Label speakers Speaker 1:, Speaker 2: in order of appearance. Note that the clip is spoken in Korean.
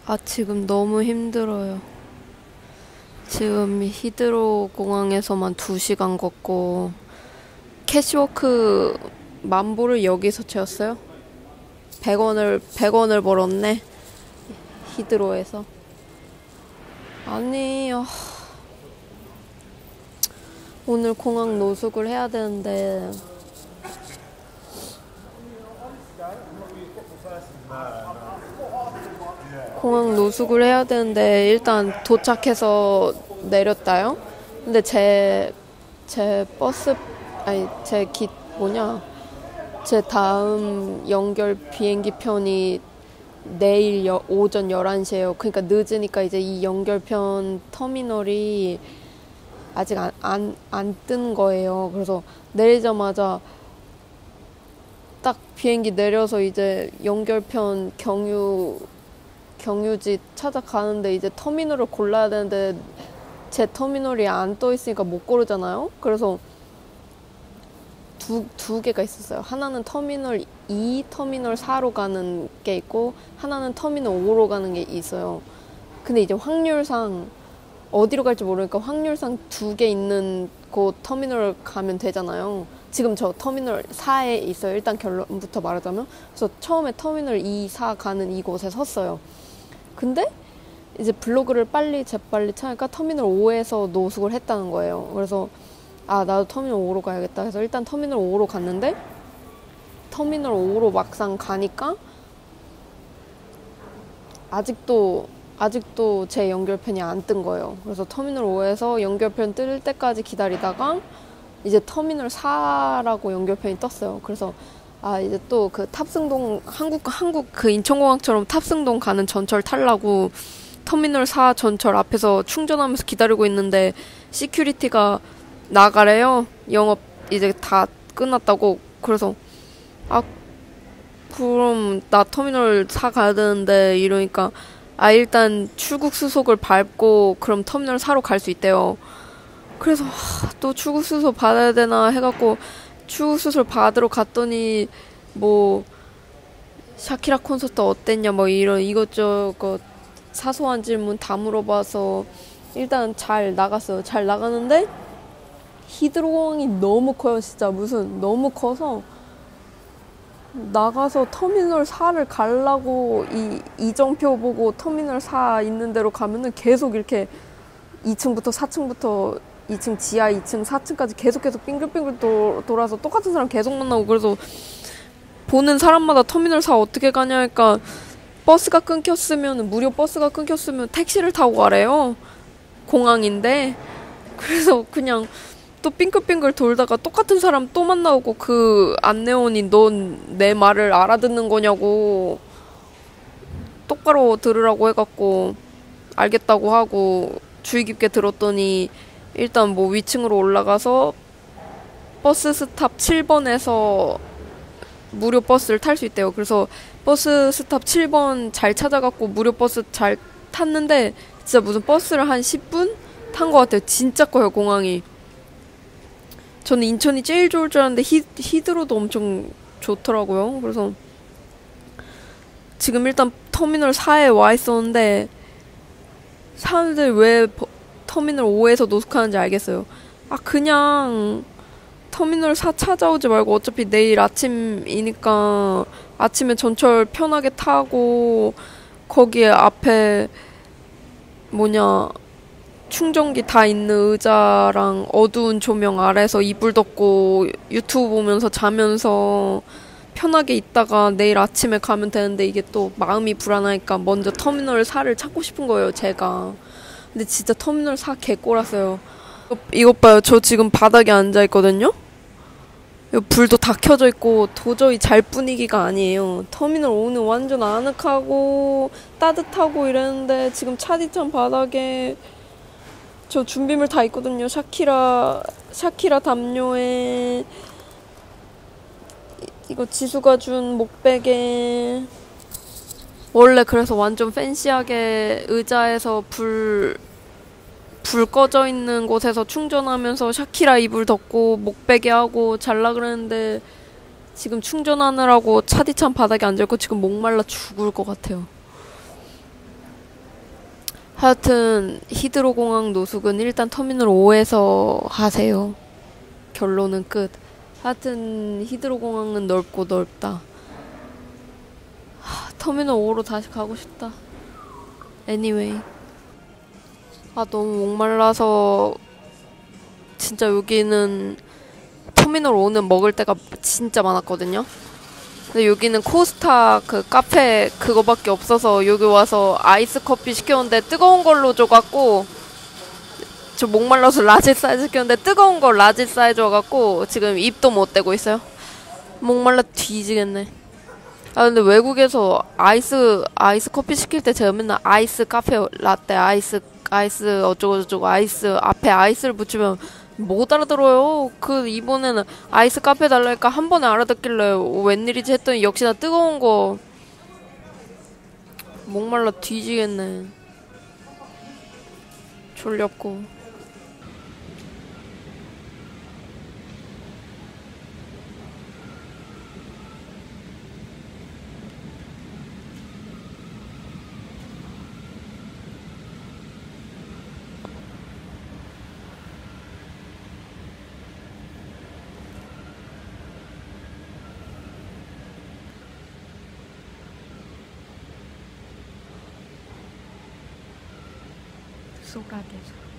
Speaker 1: 지금 너무 힘들어요. 지금 히드로 공항에서만 2시간 걷고, 캐시워크 만보를 여기서 채웠어요. 100원을 벌었네. 히드로에서. 아니, 오늘 공항 노숙을 해야 되는데, 일단 도착해서 내렸다요. 근데 제 버스, 아니, 제 다음 연결 비행기 편이 내일 오전 11시에요. 그러니까 늦으니까 이제 이 연결편 터미널이 아직 안 뜬 거예요. 그래서 내리자마자 딱 비행기 내려서 이제 연결편 경유지 찾아가는데 이제 터미널을 골라야 되는데 제 터미널이 안 떠 있으니까 못 고르잖아요. 그래서 두 개가 있었어요. 하나는 터미널 2, 터미널 4로 가는 게 있고 하나는 터미널 5로 가는 게 있어요. 근데 이제 확률상 어디로 갈지 모르니까 확률상 2개 있는 곳 터미널 가면 되잖아요. 지금 저 터미널 4에 있어요. 일단 결론부터 말하자면. 그래서 처음에 터미널 2, 4 가는 이곳에 섰어요. 근데 이제 블로그를 재빨리 찾으니까 터미널 5에서 노숙을 했다는 거예요. 그래서 나도 터미널 5로 가야겠다 해서 일단 터미널 5로 갔는데 터미널 5로 막상 가니까 아직도 제 연결편이 안 뜬 거예요. 그래서 터미널 5에서 연결편 뜰 때까지 기다리다가 이제 터미널 4라고 연결편이 떴어요. 그래서 이제 또 그 탑승동 한국 그 인천공항처럼 탑승동 가는 전철 타려고 터미널 4 전철 앞에서 충전하면서 기다리고 있는데 시큐리티가 나가래요. 영업 이제 다 끝났다고. 그래서 그럼 나 터미널 4 가야 되는데 이러니까 일단 출국 수속을 밟고 그럼 터미널 4로 갈 수 있대요. 그래서 또 출국 수속 받아야 되나 해갖고 출국 수속 받으러 갔더니 뭐 샤키라 콘서트 어땠냐 뭐 이런 이것저것 사소한 질문 다 물어봐서 일단 잘 나갔어요. 잘 나가는데 히드로 공항이 너무 커요. 진짜 무슨 너무 커서 나가서 터미널 4를 가려고 이정표 보고 터미널 4 있는 데로 가면은 계속 이렇게 2층부터 4층부터 2층 지하 2층 4층까지 계속 빙글빙글 돌아서 똑같은 사람 계속 만나고. 그래서 보는 사람마다 터미널 4 어떻게 가냐 하니까 무료 버스가 끊겼으면 택시를 타고 가래요. 공항인데. 그래서 그냥 또 빙글빙글 돌다가 똑같은 사람 또 만나고 그 안내원이 넌 내 말을 알아듣는 거냐고 똑바로 들으라고 해갖고 알겠다고 하고 주의 깊게 들었더니 일단 뭐 위층으로 올라가서 버스 스탑 7번에서 무료 버스를 탈 수 있대요. 그래서 버스 스탑 7번 잘 찾아갖고 무료 버스 잘 탔는데 진짜 무슨 버스를 한 10분 탄 것 같아요. 진짜 커요 공항이. 저는 인천이 제일 좋을 줄 알았는데 히드로도 엄청 좋더라고요. 그래서 지금 일단 터미널 4에 와 있었는데 사람들 왜 터미널 5에서 노숙하는지 알겠어요. 그냥 터미널 4 찾아오지 말고 어차피 내일 아침이니까 아침에 전철 편하게 타고 거기에 앞에 충전기 다 있는 의자랑 어두운 조명 아래서 이불 덮고 유튜브 보면서 자면서 편하게 있다가 내일 아침에 가면 되는데 이게 또 마음이 불안하니까 먼저 터미널 4를 찾고 싶은 거예요, 제가. 근데 진짜 터미널 4 개꼴았어요. 이것 봐요. 저 지금 바닥에 앉아있거든요? 불도 다 켜져 있고 도저히 잘 분위기가 아니에요. 터미널 5는 완전 아늑하고 따뜻하고 이랬는데 지금 차디찬 바닥에 저 준비물 다 있거든요. 샤키라 담요에 이거 지수가 준 목베개. 원래 그래서 완전 팬시하게 의자에서 불 꺼져 있는 곳에서 충전하면서 샤키라 이불 덮고 목베개 하고 잘라 그랬는데 지금 충전하느라고 차디찬 바닥에 앉아있고 지금 목말라 죽을 것 같아요. 하여튼 히드로공항 노숙은 일단 터미널 5에서 하세요. 결론은 끝. 하여튼 히드로공항은 넓고 넓다. 터미널 5로 다시 가고 싶다. anyway. 너무 목말라서 진짜 여기는 터미널 5는 먹을 데가 진짜 많았거든요. 근데 여기는 코스타 그 카페 그거밖에 없어서 여기 와서 아이스 커피 시켰는데 뜨거운 걸로 줘갖고 저 목말라서 라지 사이즈 시켰는데 뜨거운 걸 라지 사이즈 와갖고 지금 입도 못 대고 있어요. 목말라 뒤지겠네. 근데 외국에서 아이스 커피 시킬 때 제가 맨날 아이스 카페 라떼 아이스 어쩌고저쩌고 아이스 앞에 아이스를 붙이면 못 알아들어요. 이번에는 아이스 카페 달라니까 한 번에 알아듣길래 웬일이지 했더니 역시나 뜨거운 거. 목말라 뒤지겠네. 졸렸고. 쏘라게서